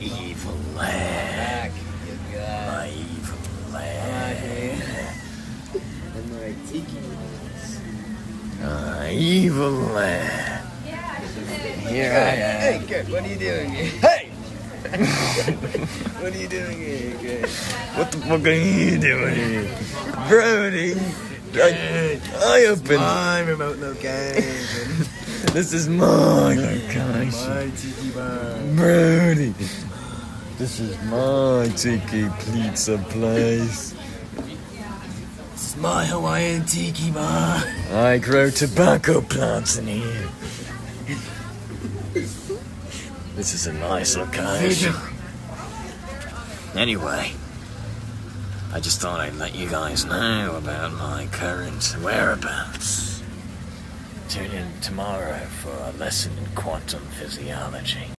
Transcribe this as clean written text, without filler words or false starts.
evil lair. My evil lair. And my tiki ones. My evil lair. Here I am. Hey, Kurt, what are you doing here? Hey! What are you doing here, Kurt? What the fuck are you doing here? Brody! I opened. My remote location. This is my location. My tiki bar. Brody! This is my tiki pizza place. This is my Hawaiian tiki bar. I grow tobacco plants in here. This is a nice location. Anyway, I just thought I'd let you guys know about my current whereabouts. Tune in tomorrow for a lesson in quantum physiology.